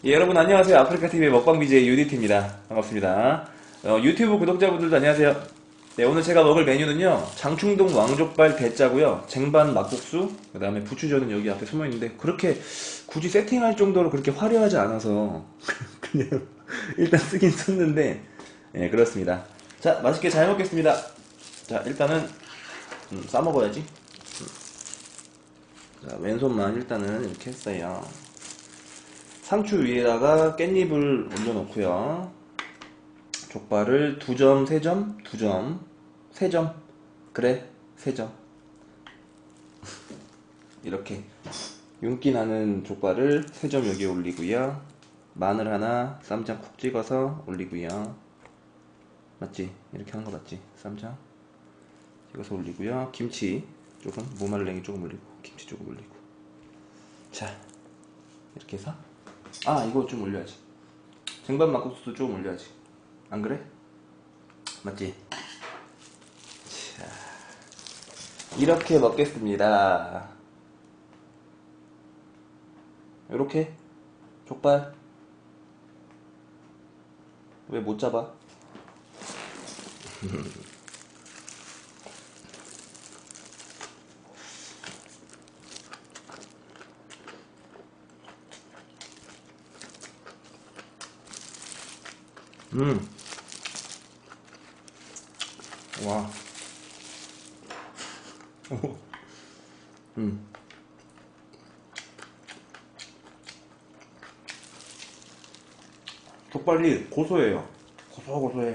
예, 여러분 안녕하세요. 아프리카TV의 먹방 BJ 유디티입니다. 반갑습니다. 유튜브 구독자분들도 안녕하세요. 네, 오늘 제가 먹을 메뉴는요, 장충동 왕족발 대짜고요, 쟁반 막국수, 그 다음에 부추전은 여기 앞에 숨어있는데, 그렇게 굳이 세팅할 정도로 그렇게 화려하지 않아서, 그냥 일단 쓰긴 썼는데, 예, 그렇습니다. 자, 맛있게 잘 먹겠습니다. 자, 일단은, 싸먹어야지. 자, 왼손만 일단은 이렇게 했어요. 상추 위에다가 깻잎을 올려놓고요. 족발을 2점, 3점, 2점, 3점. 그래, 3점. 이렇게 윤기 나는 족발을 3점 여기에 올리고요. 마늘 하나 쌈장 콕 찍어서 올리고요. 맞지? 이렇게 하는 거 맞지? 쌈장 찍어서 올리고요. 김치 조금, 무말랭이 조금 올리고, 김치 조금 올리고. 자, 이렇게 해서, 아, 이거 좀 올려야지. 쟁반 막국수도 좀 올려야지. 안 그래? 맞지? 자, 이렇게 먹겠습니다. 이렇게 족발 왜 못 잡아? 음, 와, 음, 족발이 고소해요. 고소해.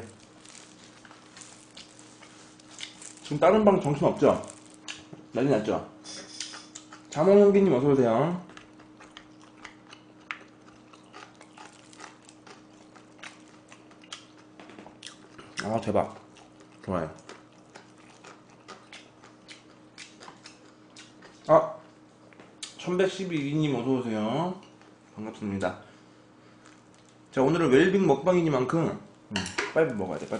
지금 다른 방 정신 없죠? 난리 났죠? 자몽현기님 어서오세요. 아, 대박. 좋아요. 아, 1112님 어서오세요. 반갑습니다. 자, 오늘은 웰빙 먹방이니만큼, 빨리 먹어야 돼. 빨리.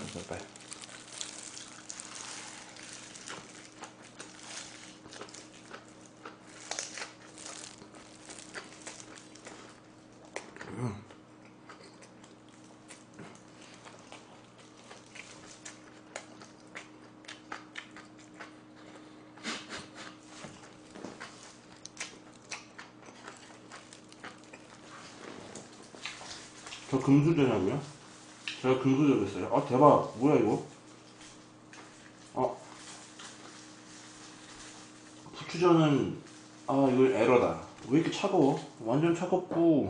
저 금수저냐고요? 제가 금수저 됐어요. 아, 대박. 뭐야 이거? 아, 부추전은, 아, 이거 에러다. 왜 이렇게 차가워? 완전 차갑고.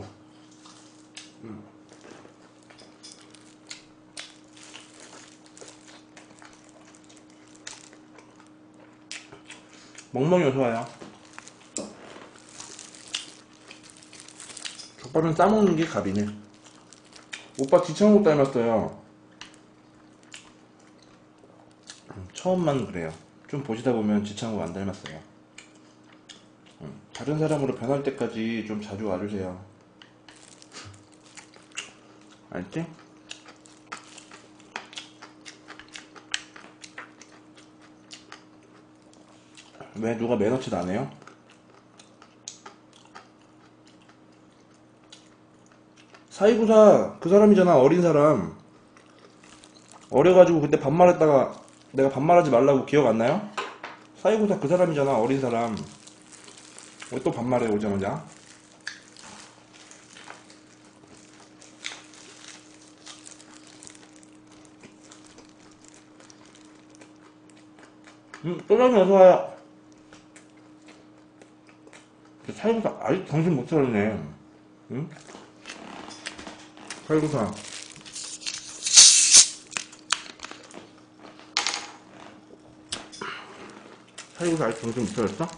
멍멍이 어서와요. 족발은 싸먹는 게 갑이네. 오빠 지창욱 닮았어요. 처음만 그래요. 좀 보시다 보면 지창욱 안 닮았어요. 다른 사람으로 변할 때까지 좀 자주 와주세요. 알지? 왜 누가 매너칫 안 해요? 사이구사 그 사람이잖아. 어린 사람. 어려가지고 그때 반말했다가 내가 반말하지 말라고 기억 안 나요? 사이구사 그 사람이잖아. 어린 사람. 왜 또 반말해 오자마자? 또장이 어서와요. 사이구사 아직 정신 못 차렸네. 응? 사이구사. 사이구사 아직 정신 못 차렸어?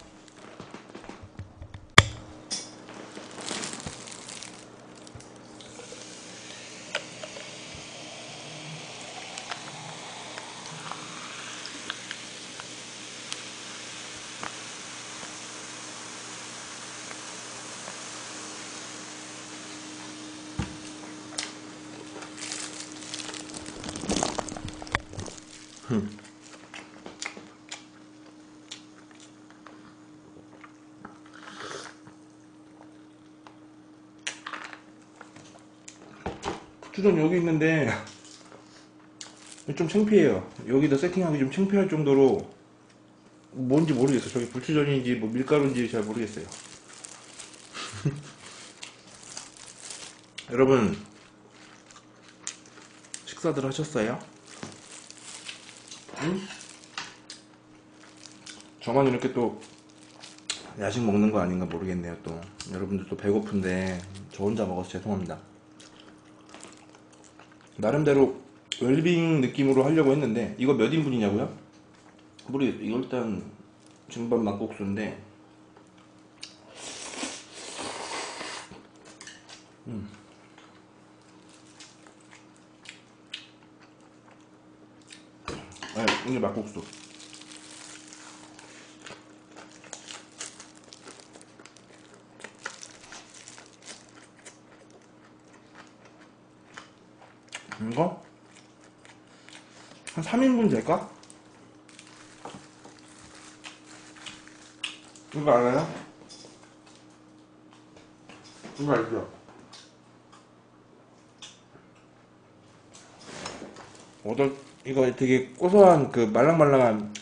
불추전 여기 있는데 좀 창피해요. 여기다 세팅하기 좀 창피할 정도로 뭔지 모르겠어요. 저기 불추전인지 뭐 밀가루인지 잘 모르겠어요. 여러분 식사들 하셨어요? 응? 저만 이렇게 또 야식 먹는 거 아닌가 모르겠네요. 또 여러분들도 배고픈데 저 혼자 먹어서 죄송합니다. 나름대로 웰빙 느낌으로 하려고 했는데 이거 몇 인분이냐고요? 모르겠어요. 이거 일단 증반 막국수인데 네, 이게 막국수. 이거 한 3인분 될까? 이거 알아요? 이거 알죠? 이거 되게 고소한 그 말랑말랑한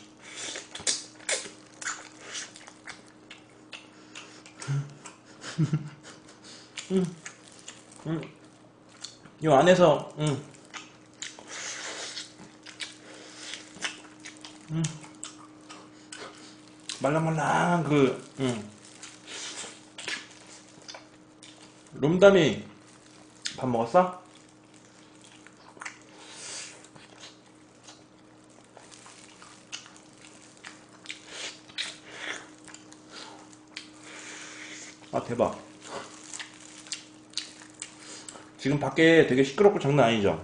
이 안에서 말랑말랑한 롬담이 밥 먹었어? 아 대박. 지금 밖에 되게 시끄럽고 장난 아니죠?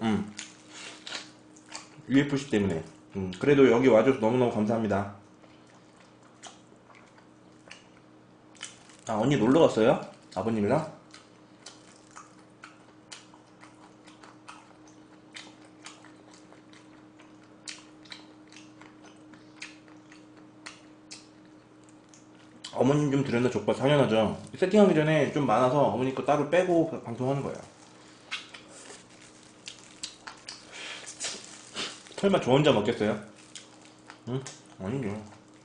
UFC 때문에. 그래도 여기 와줘서 너무너무 감사합니다. 아, 언니 놀러 갔어요? 아버님이랑? 어머님 좀 드렸나 족발 당연하죠. 세팅하기 전에 좀 많아서 어머니 거 따로 빼고 방송하는 거예요. 설마 저 혼자 먹겠어요? 응? 아니죠.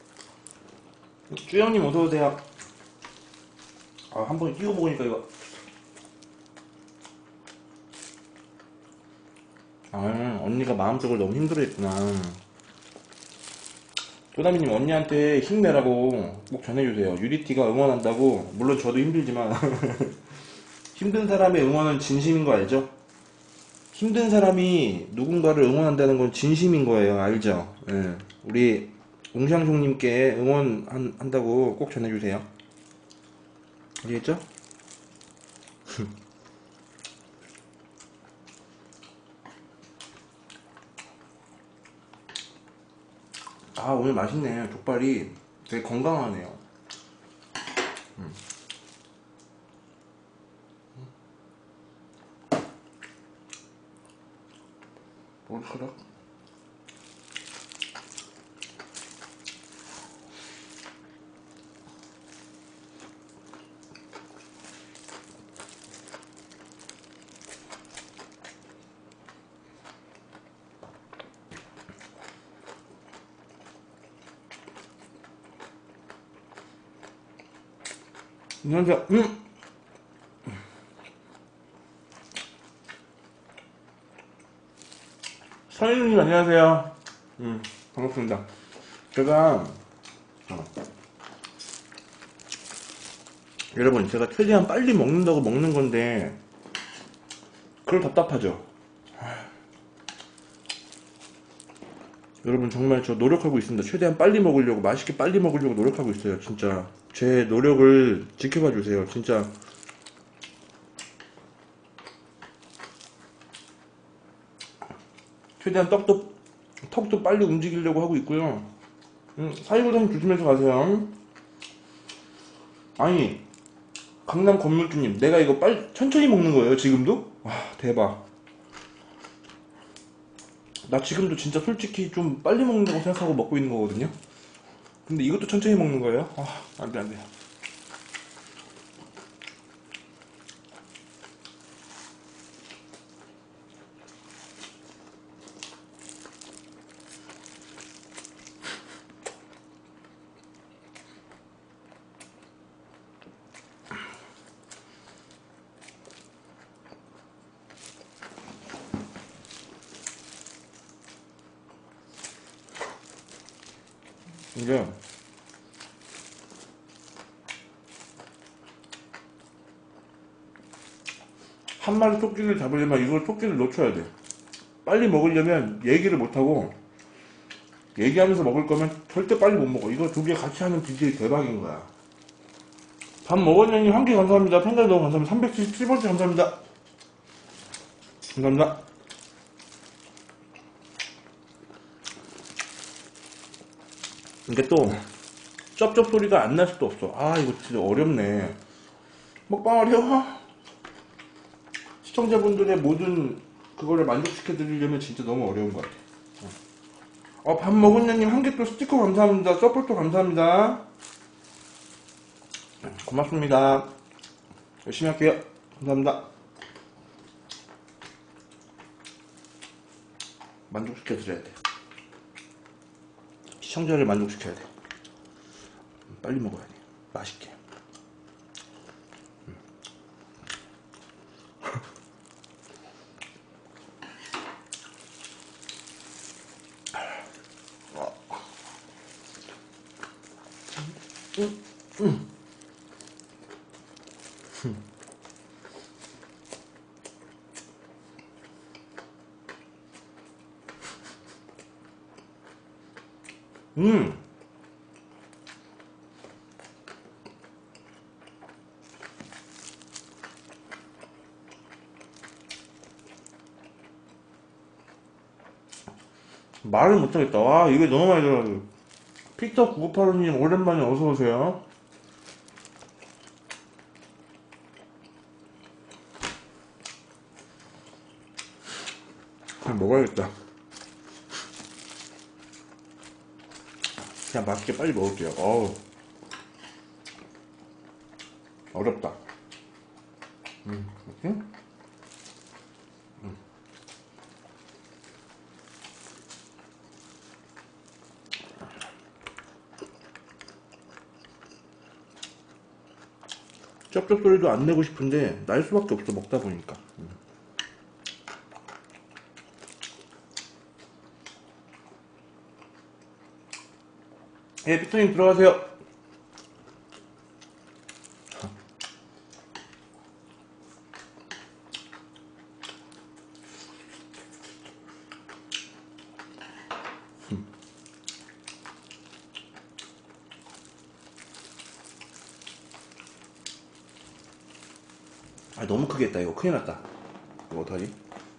쭈영님 어서오세요. 아, 한 번에 끼고 먹으니까 이거. 아, 언니가 마음속으로 너무 힘들어했구나. 도다미님 언니한테 힘내라고 꼭 전해주세요. 유리티가 응원한다고. 물론 저도 힘들지만 힘든 사람의 응원은 진심인 거 알죠? 힘든 사람이 누군가를 응원한다는 건 진심인 거예요. 알죠? 예. 우리 웅샹송님께 응원한다고 꼭 전해주세요. 아시겠죠? 아, 오늘 맛있네. 족발이 되게 건강하네요. 뭘그래? 안녕하세요. 선생님 안녕하세요. 반갑습니다. 제가 여러분 제가 최대한 빨리 먹는다고 먹는 건데 그걸 답답하죠. 여러분 정말 저 노력하고 있습니다. 최대한 빨리 먹으려고 맛있게 빨리 먹으려고 노력하고 있어요. 진짜 제 노력을 지켜봐 주세요. 진짜 최대한 턱도 빨리 움직이려고 하고 있고요. 사이버장 조심해서 가세요. 아니 강남 건물주님 내가 이거 천천히 먹는 거예요 지금도? 와 대박. 나 지금도 진짜 솔직히 좀 빨리 먹는다고 생각하고 먹고 있는 거거든요. 근데 이것도 천천히 먹는 거예요? 아 안돼 안돼. 이게 한 마리 토끼를 잡으려면 이걸 토끼를 놓쳐야 돼. 빨리 먹으려면 얘기를 못하고 얘기하면서 먹을 거면 절대 빨리 못 먹어. 이거 두 개 같이 하는 BJ 대박인 거야. 밥 먹었냐님 한 개 감사합니다. 팬들 너무 감사합니다. 377번째 감사합니다. 감사합니다. 이게 또 쩝쩝 소리가 안 날 수도 없어. 아 이거 진짜 어렵네. 먹방 어려워. 시청자분들의 모든 그거를 만족시켜 드리려면 진짜 너무 어려운 것 같아. 밥 먹었냐님 한 개 또 스티커 감사합니다. 서플도 감사합니다. 고맙습니다. 열심히 할게요. 감사합니다. 만족시켜 드려야 돼. 시청자를 만족시켜야 돼. 빨리 먹어야 돼. 맛있게. 말을 못하겠다. 와, 이게 너무 많이 들어가지고. 피터9985님, 오랜만에 어서오세요. 그냥 먹어야겠다. 그냥 맛있게 빨리 먹을게요. 어우. 어렵다. 이렇게? 쩝쩝 소리도 안 내고 싶은데 날 수밖에 없어. 먹다 보니까. 예, 피터님 들어가세요. 아, 너무 크게 했다. 이거 큰일 났다. 이거 어떡하지?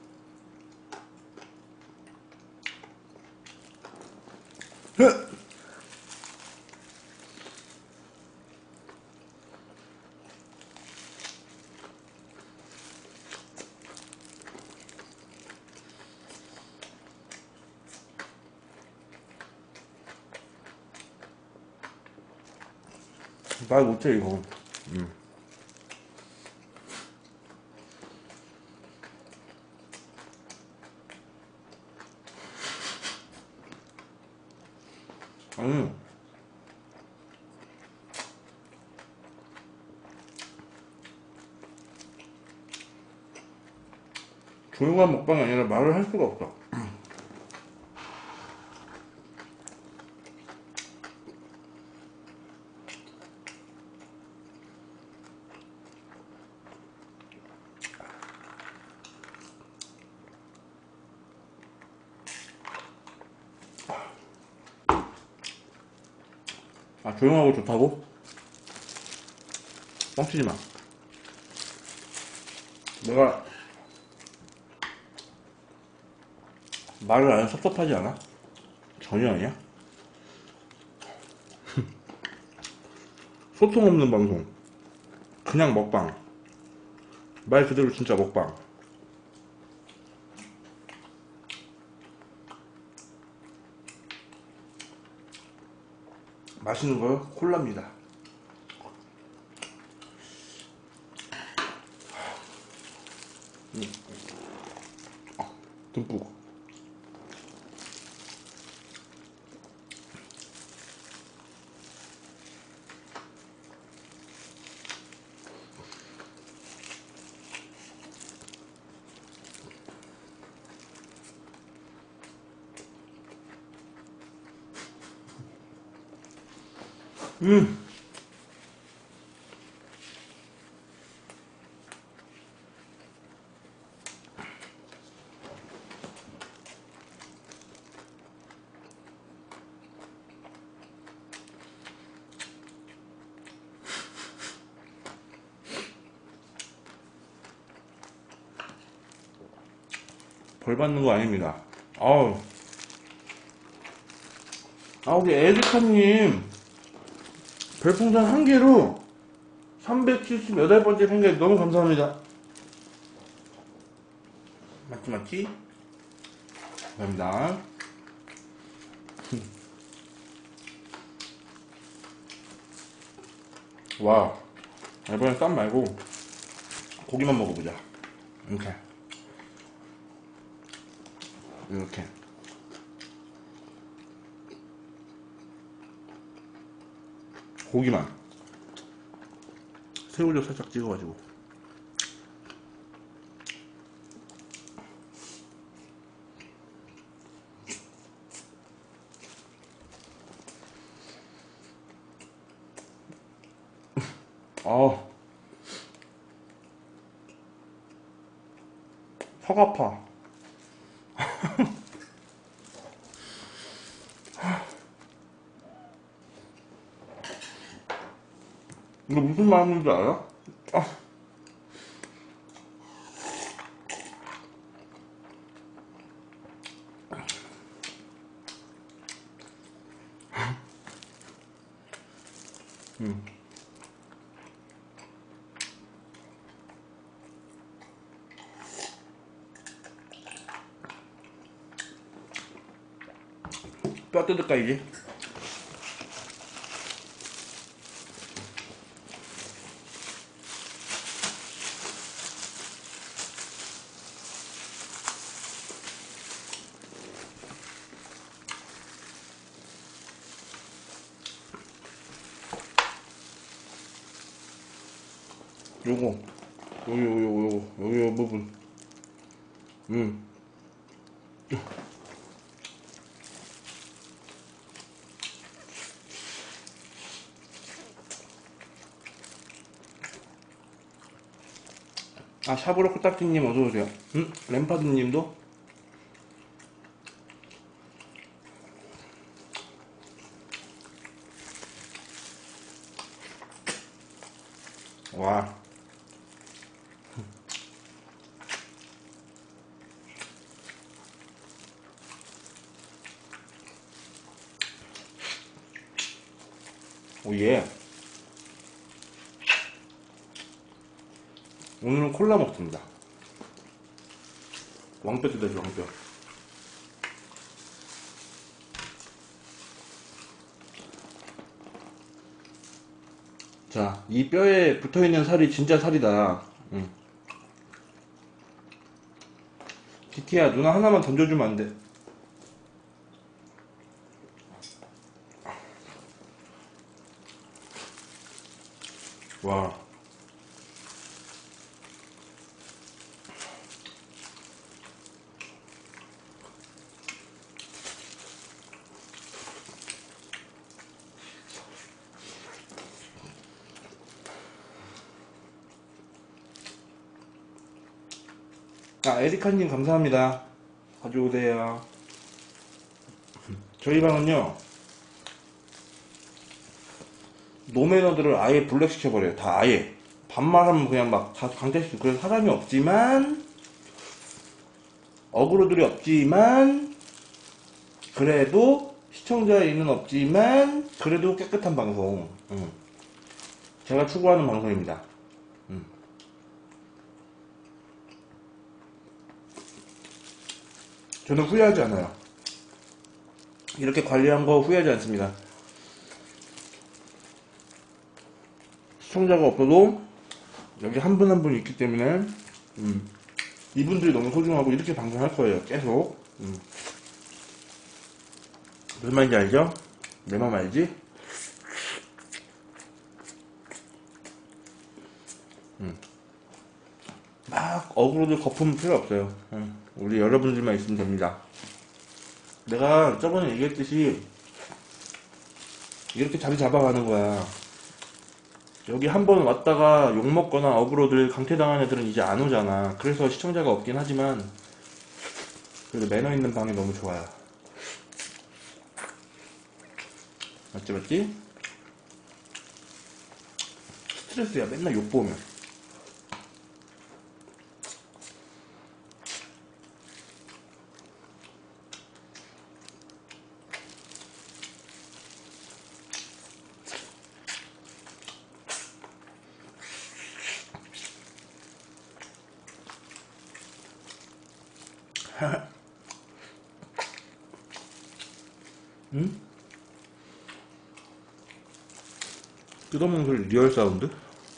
말 못해 이거. 조용한 먹방이 아니라 말을 할 수가 없어. 아, 조용하고 좋다고? 뻥치지 마. 내가 말을 안 해서 섭섭하지 않아? 전혀 아니야? 소통 없는 방송. 그냥 먹방. 말 그대로 진짜 먹방. 맛있는 거 콜라입니다. 듬뿍. 음. 벌 받는 거 아닙니다. 아우. 우리 에리카님 별풍선 한 개로 378번째 팬가입 너무 감사합니다. 맞지? 감사합니다. 와, 이번엔 쌈 말고 고기만 먹어보자. 이렇게 고기만 새우젓 살짝 찍어가지고. 턱 아파. 이거 무슨 마음인지 알아? 뼈 뜯을까 이제? 요거 요거 부분. 샤브로 코딱지님 어서오세요. 램파드님도? 와. 오예. 오늘은 콜라 먹습니다. 왕뼈 뜯어줘, 왕뼈. 자, 이 뼈에 붙어있는 살이 진짜 살이다. 키티야, 누나 하나만 던져주면 안 돼? 와. 에리카님 감사합니다. 가져오세요. 저희 방은요, 노매너들을 아예 블랙 시켜버려요. 다 아예. 반말하면 그냥 막 다 강제시키고. 그래서 사람이 없지만, 어그로들이 없지만, 그래도 시청자의 있는 없지만, 그래도 깨끗한 방송. 제가 추구하는 방송입니다. 저는 후회하지 않아요. 이렇게 관리한 거 후회하지 않습니다. 시청자가 없어도 여기 한 분 한 분 있기 때문에 이분들이 너무 소중하고 이렇게 방송할 거예요. 계속. 무슨 말인지 알죠? 내 맘 알지? 막 어그로들 거품 필요 없어요. 우리 여러분들만 있으면 됩니다. 내가 저번에 얘기했듯이 이렇게 자리 잡아가는 거야. 여기 한번 왔다가 욕먹거나 어그로들 강퇴당한 애들은 이제 안 오잖아. 그래서 시청자가 없긴 하지만 그래도 매너 있는 방이 너무 좋아요. 맞지 맞지? 스트레스야 맨날 욕 보면. 응? 뜯어먹는 소리 리얼 사운드?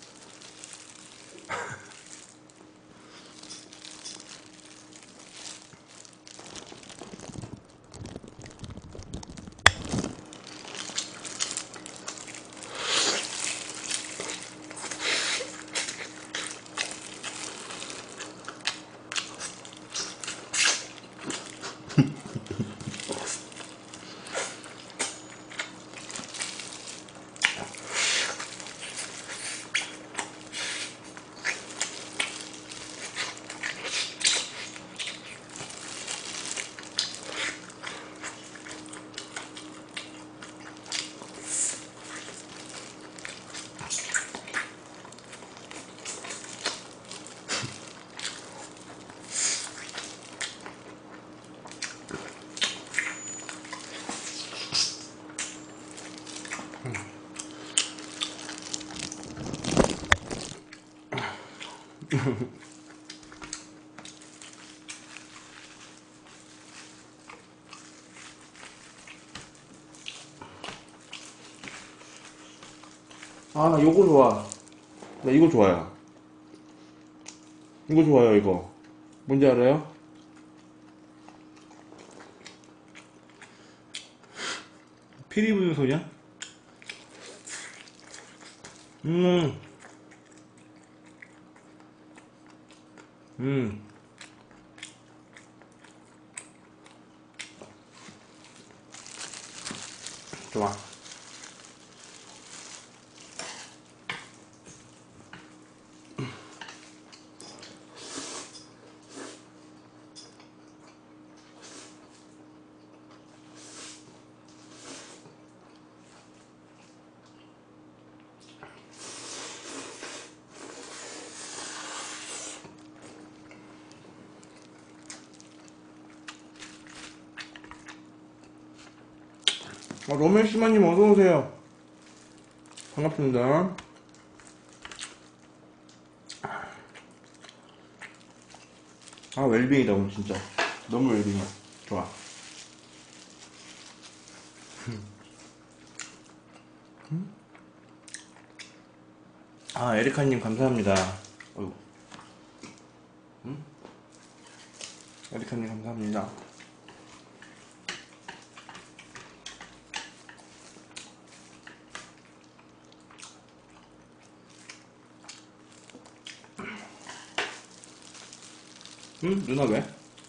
아, 나 요거 좋아. 나 이거 좋아요. 이거 좋아요, 이거. 뭔지 알아요? 피리 부는 소리야? 음, 음, 좋아. 아, 로맨시마님 어서오세요. 반갑습니다. 아, 웰빙이다, 오늘 진짜. 너무 웰빙이야. 좋아. 아, 에리카님 감사합니다. 어이구. 에리카님 감사합니다. 응? 누나 왜?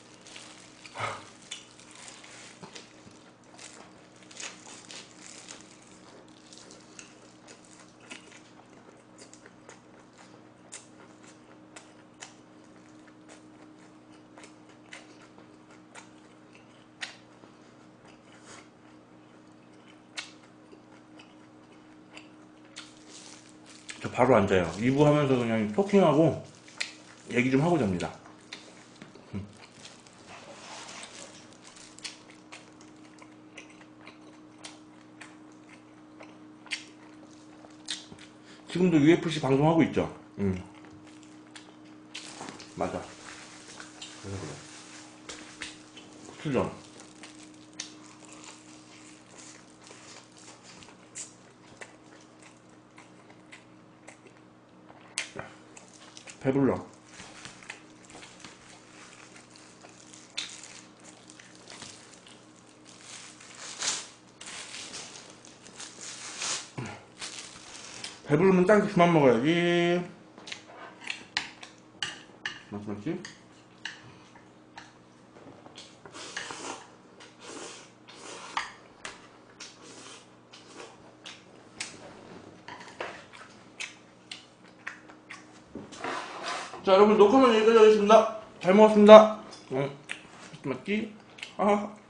저 바로 앉아요. 2부 하면서 그냥 토킹하고 얘기 좀 하고 잡니다. 지금도 UFC 방송하고 있죠? 응. 맞아. 그래서 그래. 수전. 배불러. 배부르면 딱 그만 먹어야지. 맞지? 자, 여러분 녹화는 여기까지 하겠습니다. 잘 먹었습니다. 맞지? 아.